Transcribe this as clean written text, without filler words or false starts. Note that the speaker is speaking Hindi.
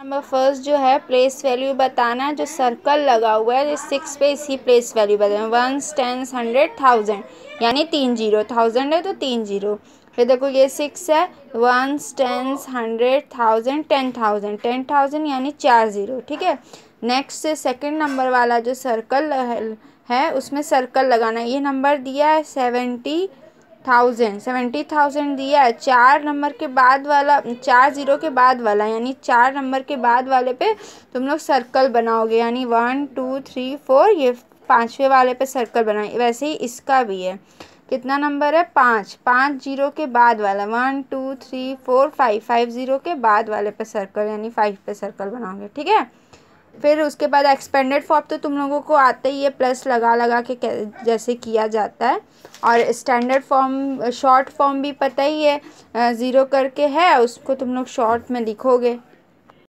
नंबर फर्स्ट जो है प्लेस वैल्यू बताना है, जो सर्कल लगा हुआ है 6 पे इसी प्लेस वैल्यू बताना, 1 10 100 1000 यानी 3 जीरो, 1000 है तो 3 जीरो। फिर देखो ये 6 है, 1 10 100 1000 10,000 10,000 यानी 4 जीरो, ठीक है। नेक्स्ट सेकंड नंबर वाला जो सर्कल है उसमें सर्कल लगाना है। ये नंबर दिया है 70,000 दिया है, 4 नंबर के बाद वाला, 4 जीरो के बाद वाला यानी 4 नंबर के बाद वाले पे तुम लोग सर्कल बनाओगे, यानी 1 2 3 4 ये 5वें वाले पे सर्कल बनाए। वैसे ही इसका भी है। कितना नंबर है? 5, 5 जीरो के बाद वाला, 1 2 3 4 5, 5 जीरो के बाद वाले पे सर्कल यानी 5 पे सर्कल बनाओगे, ठीक है। फिर उसके बाद एक्सपेंडेड फॉर्म तो तुम लोगों को आता ही है, प्लस लगा लगा के जैसे किया जाता है। और स्टैंडर्ड फॉर्म, शॉर्ट फॉर्म भी पता ही है, ज़ीरो करके है, उसको तुम लोग शॉर्ट में लिखोगे।